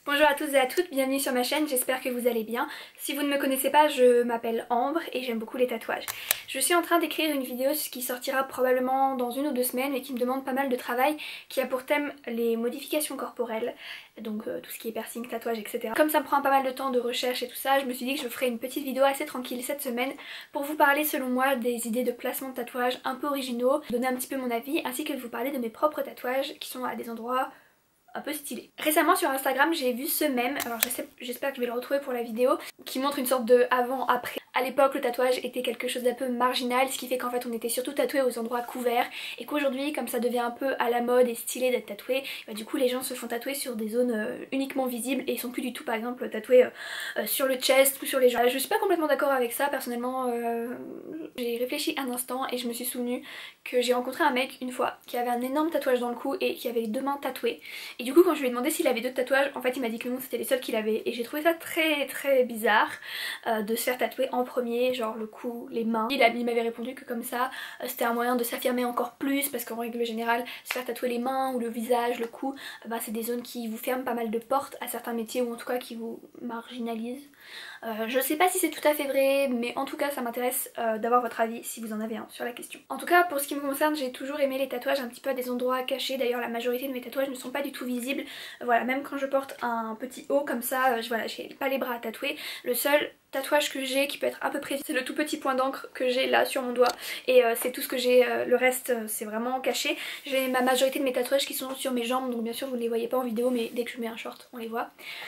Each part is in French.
Bonjour à tous et à toutes, bienvenue sur ma chaîne, j'espère que vous allez bien. Si vous ne me connaissez pas, je m'appelle Ambre et j'aime beaucoup les tatouages. Je suis en train d'écrire une vidéo qui sortira probablement dans 1 ou 2 semaines et qui me demande pas mal de travail, qui a pour thème les modifications corporelles, donc tout ce qui est piercing, tatouage, etc. Comme ça me prend pas mal de temps de recherche et tout ça, je me suis dit que je ferais une petite vidéo assez tranquille cette semaine pour vous parler selon moi des idées de placement de tatouages un peu originaux, donner un petit peu mon avis, ainsi que de vous parler de mes propres tatouages qui sont à des endroits un peu stylé. Récemment sur Instagram j'ai vu ce mème, alors j'espère que je vais le retrouver pour la vidéo, qui montre une sorte de avant-après. À l'époque le tatouage était quelque chose d'un peu marginal, ce qui fait qu'en fait on était surtout tatoué aux endroits couverts et qu'aujourd'hui comme ça devient un peu à la mode et stylé d'être tatoué, bah, du coup les gens se font tatouer sur des zones uniquement visibles et ils sont plus du tout par exemple tatoués sur le chest ou sur les jambes. Je suis pas complètement d'accord avec ça personnellement, j'ai réfléchi un instant et je me suis souvenu que j'ai rencontré un mec une fois qui avait un énorme tatouage dans le cou et qui avait les 2 mains tatouées. Et du coup quand je lui ai demandé s'il avait d'autres tatouages, en fait il m'a dit que non, c'était les seuls qu'il avait et j'ai trouvé ça très bizarre de se faire tatouer en premier, genre le cou, les mains. Il m'avait répondu que comme ça c'était un moyen de s'affirmer encore plus parce qu'en règle générale se faire tatouer les mains ou le visage, le cou, bah, c'est des zones qui vous ferment pas mal de portes à certains métiers ou en tout cas qui vous marginalisent. Je sais pas si c'est tout à fait vrai mais en tout cas ça m'intéresse d'avoir votre avis si vous en avez un sur la question. En tout cas pour ce qui me concerne j'ai toujours aimé les tatouages un petit peu à des endroits cachés, d'ailleurs la majorité de mes tatouages ne sont pas du tout visibles, voilà, même quand je porte un petit haut comme ça, voilà, j'ai pas les bras à tatouer, le seul tatouage que j'ai qui peut être à peu près, c'est le tout petit point d'encre que j'ai là sur mon doigt et c'est tout ce que j'ai, le reste c'est vraiment caché. J'ai ma majorité de mes tatouages qui sont sur mes jambes donc bien sûr vous ne les voyez pas en vidéo mais dès que je mets un short on les voit.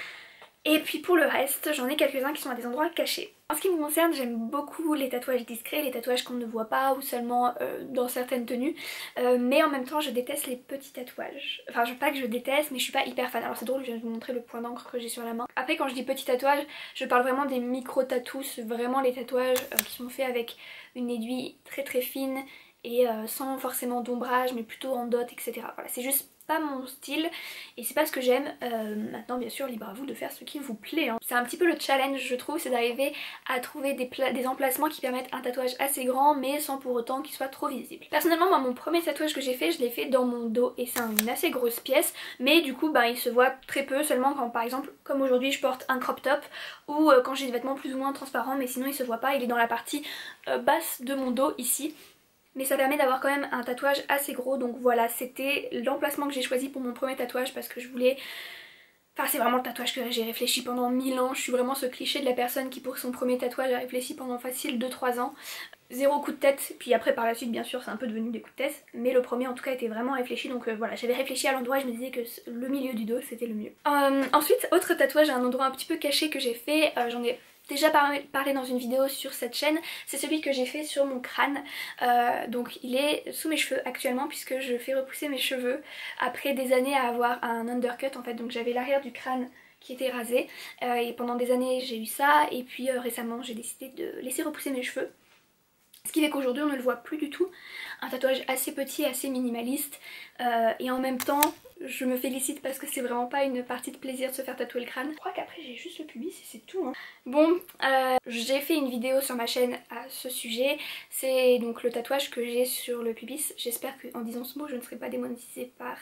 Et puis pour le reste, j'en ai quelques-uns qui sont à des endroits cachés. En ce qui me concerne, j'aime beaucoup les tatouages discrets, les tatouages qu'on ne voit pas ou seulement dans certaines tenues. Mais en même temps, je déteste les petits tatouages. Enfin, pas que je déteste, mais je suis pas hyper fan. Alors c'est drôle, je viens de vous montrer le point d'encre que j'ai sur la main. Après, quand je dis petits tatouages, je parle vraiment des micro-tatous, vraiment les tatouages qui sont faits avec une aiguille très fine et sans forcément d'ombrage, mais plutôt en dot, etc. Voilà, c'est juste pas mon style et c'est pas ce que j'aime. Maintenant bien sûr libre à vous de faire ce qui vous plaît hein. C'est un petit peu le challenge je trouve, c'est d'arriver à trouver des emplacements qui permettent un tatouage assez grand mais sans pour autant qu'il soit trop visible. Personnellement moi mon premier tatouage que j'ai fait, je l'ai fait dans mon dos et c'est une assez grosse pièce mais du coup bah, il se voit très peu, seulement quand par exemple comme aujourd'hui je porte un crop top ou quand j'ai des vêtements plus ou moins transparents, mais sinon il se voit pas, il est dans la partie basse de mon dos ici. Mais ça permet d'avoir quand même un tatouage assez gros, donc voilà, c'était l'emplacement que j'ai choisi pour mon premier tatouage parce que je voulais... Enfin c'est vraiment le tatouage que j'ai réfléchi pendant 1000 ans, je suis vraiment ce cliché de la personne qui pour son premier tatouage a réfléchi pendant facile 2-3 ans. Zéro coup de tête, puis après par la suite bien sûr c'est un peu devenu des coups de tête, mais le premier en tout cas était vraiment réfléchi, donc voilà, j'avais réfléchi à l'endroit et je me disais que le milieu du dos c'était le mieux. Ensuite, autre tatouage à un endroit un petit peu caché que j'ai fait, j'en ai déjà parlé dans une vidéo sur cette chaîne, c'est celui que j'ai fait sur mon crâne. Donc il est sous mes cheveux actuellement puisque je fais repousser mes cheveux après des années à avoir un undercut en fait, donc j'avais l'arrière du crâne qui était rasé et pendant des années j'ai eu ça et puis récemment j'ai décidé de laisser repousser mes cheveux. Ce qui fait qu'aujourd'hui on ne le voit plus du tout, un tatouage assez petit, assez minimaliste et en même temps je me félicite parce que c'est vraiment pas une partie de plaisir de se faire tatouer le crâne. Je crois qu'après j'ai juste le pubis et c'est tout hein. Bon, j'ai fait une vidéo sur ma chaîne à ce sujet, c'est donc le tatouage que j'ai sur le pubis. J'espère qu'en disant ce mot je ne serai pas démonétisée par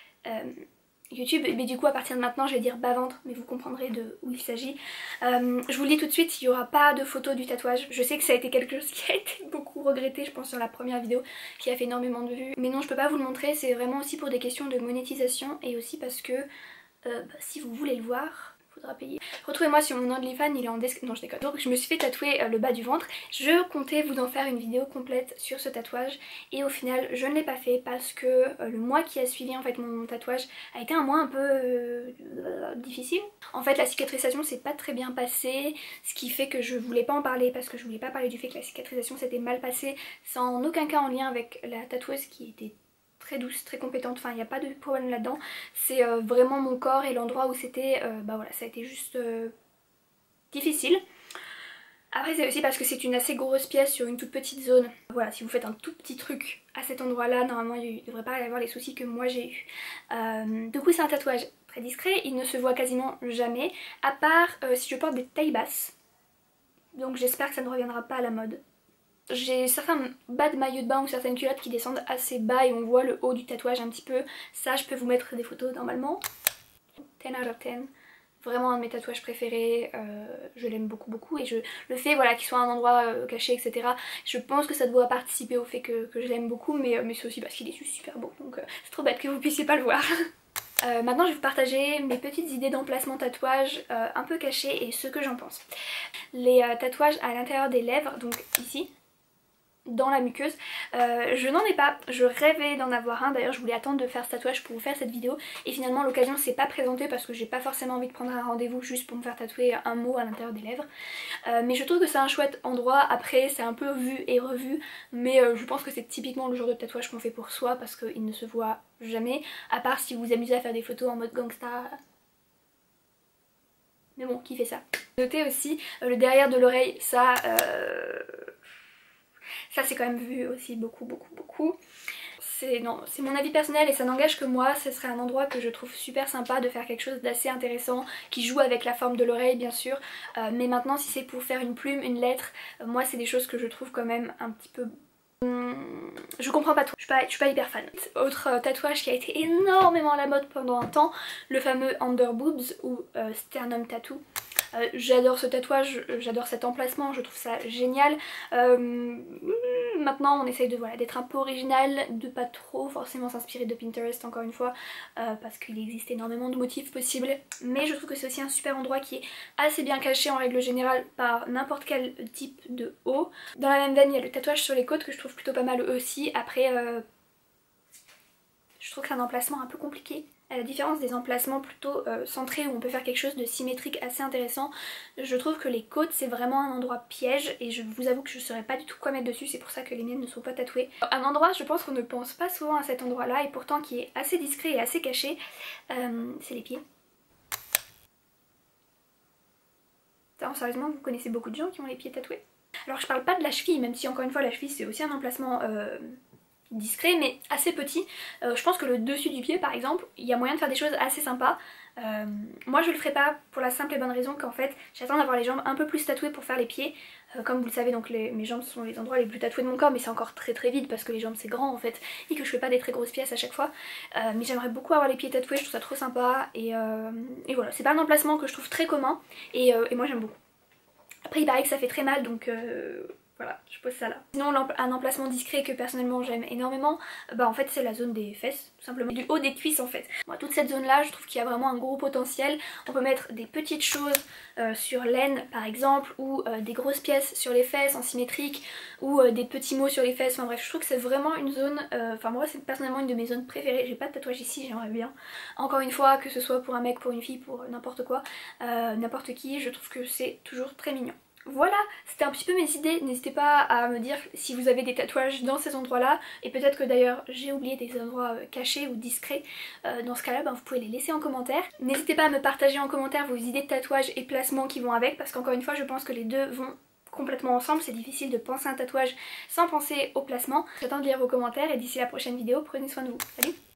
YouTube, mais du coup à partir de maintenant je vais dire bas-ventre, mais vous comprendrez de où il s'agit. Je vous le dis tout de suite, il n'y aura pas de photo du tatouage. Je sais que ça a été quelque chose qui a été beaucoup regretté, je pense sur la première vidéo, qui a fait énormément de vues. Mais non, je peux pas vous le montrer, c'est vraiment aussi pour des questions de monétisation et aussi parce que si vous voulez le voir, faudra payer. Retrouvez-moi sur mon OnlyFans, il est en description. Non je déconne. Donc je me suis fait tatouer le bas du ventre. Je comptais vous en faire une vidéo complète sur ce tatouage et au final je ne l'ai pas fait parce que le mois qui a suivi en fait mon tatouage a été un mois un peu difficile. En fait la cicatrisation s'est pas très bien passée, ce qui fait que je voulais pas en parler parce que je voulais pas parler du fait que la cicatrisation s'était mal passée, sans en aucun cas en lien avec la tatoueuse qui était très douce, très compétente, enfin il n'y a pas de problème là-dedans, c'est vraiment mon corps et l'endroit où c'était, bah voilà, ça a été juste difficile. Après c'est aussi parce que c'est une assez grosse pièce sur une toute petite zone. Voilà, si vous faites un tout petit truc à cet endroit là, normalement il ne devrait pas y avoir les soucis que moi j'ai eu. Du coup c'est un tatouage très discret, il ne se voit quasiment jamais, à part si je porte des tailles basses. Donc j'espère que ça ne reviendra pas à la mode. J'ai certains bas de maillot de bain ou certaines culottes qui descendent assez bas et on voit le haut du tatouage un petit peu. Ça je peux vous mettre des photos normalement. 10 out of 10. vraiment un de mes tatouages préférés, je l'aime beaucoup et le fait voilà, qu'il soit à un endroit caché etc. Je pense que ça doit participer au fait que je l'aime beaucoup, mais c'est aussi parce qu'il est juste super beau, donc c'est trop bête que vous puissiez pas le voir. Maintenant je vais vous partager mes petites idées d'emplacement tatouage un peu cachés et ce que j'en pense. Les tatouages à l'intérieur des lèvres, donc ici, dans la muqueuse, je n'en ai pas, je rêvais d'en avoir un, d'ailleurs je voulais attendre de faire ce tatouage pour vous faire cette vidéo et finalement l'occasion s'est pas présentée parce que j'ai pas forcément envie de prendre un rendez-vous juste pour me faire tatouer un mot à l'intérieur des lèvres, mais je trouve que c'est un chouette endroit. Après c'est un peu vu et revu, mais je pense que c'est typiquement le genre de tatouage qu'on fait pour soi parce qu'il ne se voit jamais, à part si vous vous amusez à faire des photos en mode gangsta. Mais bon, qui fait ça? Notez aussi le derrière de l'oreille, ça c'est quand même vu aussi beaucoup. C'est mon avis personnel et ça n'engage que moi, ce serait un endroit que je trouve super sympa de faire quelque chose d'assez intéressant, qui joue avec la forme de l'oreille bien sûr, mais maintenant si c'est pour faire une plume, une lettre, moi c'est des choses que je trouve quand même un petit peu... Je comprends pas trop, je suis pas hyper fan. Autre tatouage qui a été énormément à la mode pendant un temps, le fameux underboobs ou sternum tattoo. J'adore ce tatouage, j'adore cet emplacement, je trouve ça génial. Maintenant on essaye de voilà, d'être un peu original, de pas trop forcément s'inspirer de Pinterest encore une fois, parce qu'il existe énormément de motifs possibles. Mais je trouve que c'est aussi un super endroit qui est assez bien caché en règle générale par n'importe quel type de haut. Dans la même veine il y a le tatouage sur les côtes que je trouve plutôt pas mal aussi. Après je trouve que c'est un emplacement un peu compliqué. À la différence des emplacements plutôt centrés où on peut faire quelque chose de symétrique assez intéressant, je trouve que les côtes c'est vraiment un endroit piège et je vous avoue que je ne saurais pas du tout quoi mettre dessus, c'est pour ça que les miennes ne sont pas tatouées. Un endroit, je pense qu'on ne pense pas souvent à cet endroit là et pourtant qui est assez discret et assez caché, c'est les pieds. Sérieusement, vous connaissez beaucoup de gens qui ont les pieds tatoués? Alors je parle pas de la cheville, même si encore une fois la cheville c'est aussi un emplacement... discret mais assez petit. Je pense que le dessus du pied par exemple, il y a moyen de faire des choses assez sympas. Moi je le ferai pas pour la simple et bonne raison qu'en fait j'attends d'avoir les jambes un peu plus tatouées pour faire les pieds. Comme vous le savez donc mes jambes sont les endroits les plus tatoués de mon corps, mais c'est encore très vide parce que les jambes c'est grand en fait et que je fais pas des très grosses pièces à chaque fois. Mais j'aimerais beaucoup avoir les pieds tatoués, je trouve ça trop sympa et voilà, c'est pas un emplacement que je trouve très commun et moi j'aime beaucoup. Après il paraît que ça fait très mal donc voilà, je pose ça là. Sinon un emplacement discret que personnellement j'aime énormément, bah en fait c'est la zone des fesses, tout simplement. Du haut des cuisses en fait. Moi, toute cette zone là je trouve qu'il y a vraiment un gros potentiel. On peut mettre des petites choses sur l'aine par exemple, ou des grosses pièces sur les fesses en symétrique, ou des petits mots sur les fesses, enfin bref je trouve que c'est vraiment une zone, enfin moi c'est personnellement une de mes zones préférées. J'ai pas de tatouage ici, j'aimerais bien. Encore une fois, que ce soit pour un mec, pour une fille, pour n'importe quoi, n'importe qui, je trouve que c'est toujours très mignon. Voilà, c'était un petit peu mes idées, n'hésitez pas à me dire si vous avez des tatouages dans ces endroits là, et peut-être que d'ailleurs j'ai oublié des endroits cachés ou discrets. Dans ce cas là vous pouvez les laisser en commentaire. N'hésitez pas à me partager en commentaire vos idées de tatouages et placements qui vont avec, parce qu'encore une fois je pense que les deux vont complètement ensemble, c'est difficile de penser un tatouage sans penser au placement. J'attends de lire vos commentaires et d'ici la prochaine vidéo, prenez soin de vous, salut!